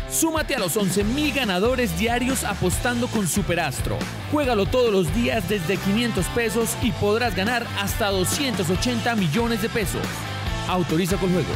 Súmate a los 11.000 ganadores diarios apostando con Superastro. Juégalo todos los días desde 500 pesos y podrás ganar hasta 280 millones de pesos. Autoriza con juegos.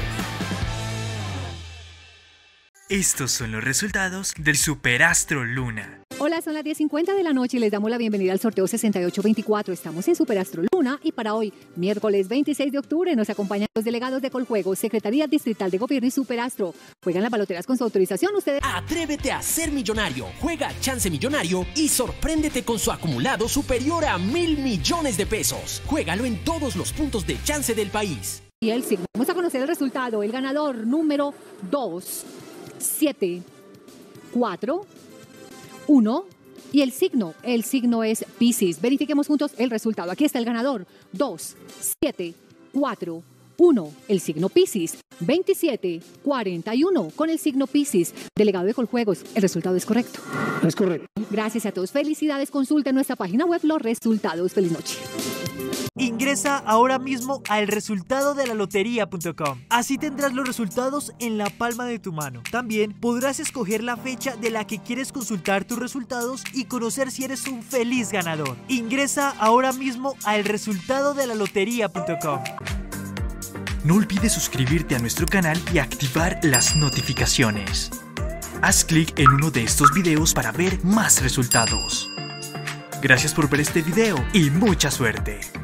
Estos son los resultados del Superastro Luna. Hola, son las 10:50 de la noche y les damos la bienvenida al sorteo 6824. Estamos en Superastro Luna y para hoy, miércoles 26 de octubre, nos acompañan los delegados de Coljuegos, Secretaría Distrital de Gobierno y Superastro. Juegan las baloteras con su autorización, ustedes. Atrévete a ser millonario, juega Chance Millonario y sorpréndete con su acumulado superior a 1.000 millones de pesos. Juégalo en todos los puntos de Chance del país. Y el signo. Vamos a conocer el resultado. El ganador número 2, 7, 4, 1 y el signo es Piscis. Verifiquemos juntos el resultado. Aquí está el ganador, 2, 7, 4, 1, el signo Piscis, 27, 41 con el signo Piscis. Delegado de Coljuegos, el resultado es correcto. Es correcto. Gracias a todos, felicidades, consulta en nuestra página web los resultados. Feliz noche. Ingresa ahora mismo a elresultadodelaloteria.com. Así tendrás los resultados en la palma de tu mano. También podrás escoger la fecha de la que quieres consultar tus resultados y conocer si eres un feliz ganador. Ingresa ahora mismo a elresultadodelaloteria.com. No olvides suscribirte a nuestro canal y activar las notificaciones. Haz clic en uno de estos videos para ver más resultados. Gracias por ver este video y mucha suerte.